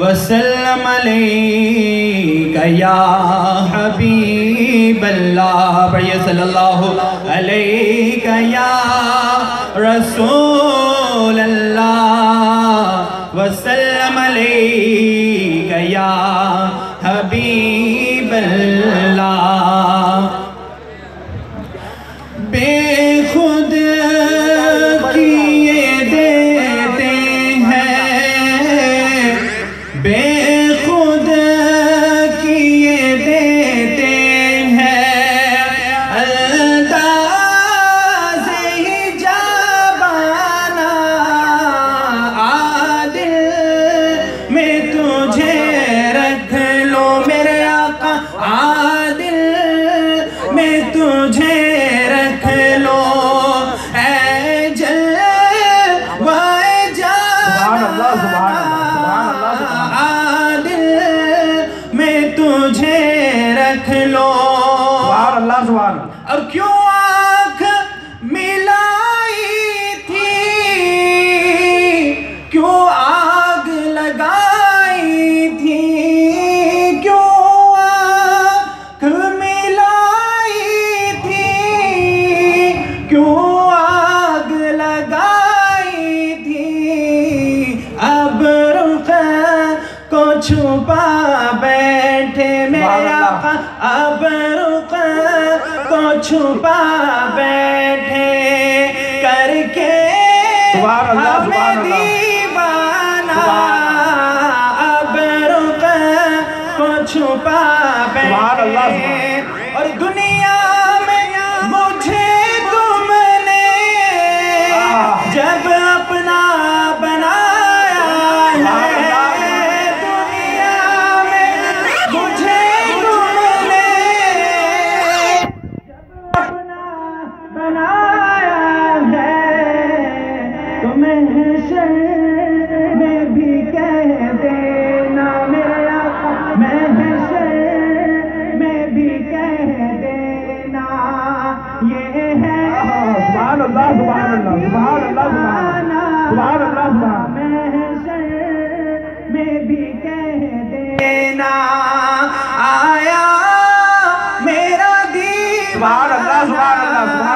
वसल्लम अलैका या हबीब अल्लाह। पढ़िए सल्लल्लाहु अलैका या रसूल अल्लाह वसल्लम अलैका या हबीब अल्लाह। बेखुद किए देते हैं, बेखुद किए देते हैं, अंदाज़े ही जाबाना आदिल में तुझे रख लो मेरे आका, आदिल में तुझे रख लो आदिल में तुझे रख लो। और क्यों आँख मिलाई थी, क्यों आग लगाई थी, क्यों आँख मिलाई थी, क्यों आग लगाई थी। अब रुख को छुपा बैठे मेरे आका, अब रुख को छुपा बैठे करके हमें दीवाना। अब रुख को छुपा बैठे और दुनिया में मुझे तुमने जब अपना बनाया है, दुनिया में मुझे तुमने जब अपना बनाया है, तो महशर में भी कह देना मेरे आका, महशर में भी कह देना ये है सुभान अल्लाह सुभान अल्लाह सुभान अल्लाह सुभान अल्लाह महशर में भी कह देना आया मेरा दीवाना। सुभान अल्लाह सुभान अल्लाह।